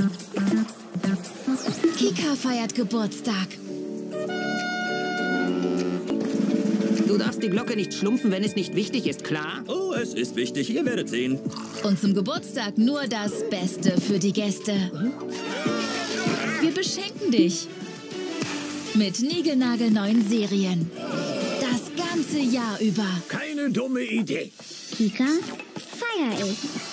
Kika feiert Geburtstag. Du darfst die Glocke nicht schlumpfen, wenn es nicht wichtig ist, klar? Oh, es ist wichtig, ihr werdet sehen. Und zum Geburtstag nur das Beste für die Gäste. Wir beschenken dich mit niegelnagelneuen Serien. Das ganze Jahr über. Keine dumme Idee. Kika feier ich.